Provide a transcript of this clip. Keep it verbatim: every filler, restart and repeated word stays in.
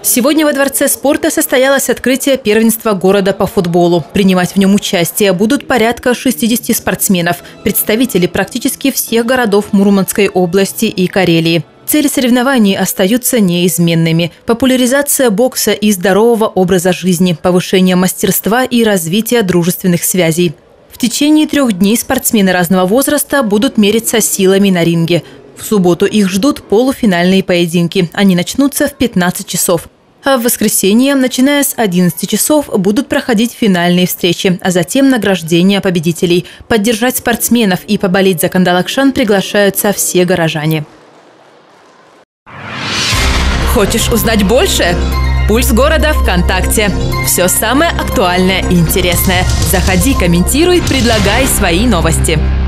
Сегодня во Дворце спорта состоялось открытие первенства города по футболу. Принимать в нем участие будут порядка шестидесяти спортсменов, представители практически всех городов Мурманской области и Карелии. Цели соревнований остаются неизменными. Популяризация бокса и здорового образа жизни, повышение мастерства и развитие дружественных связей. В течение трех дней спортсмены разного возраста будут мериться силами на ринге. В субботу их ждут полуфинальные поединки. Они начнутся в пятнадцать часов. А в воскресенье, начиная с одиннадцати часов, будут проходить финальные встречи, а затем награждение победителей. Поддержать спортсменов и поболеть за Кандалакшан приглашаются все горожане. Хочешь узнать больше? Пульс города ВКонтакте. Все самое актуальное и интересное. Заходи, комментируй, предлагай свои новости.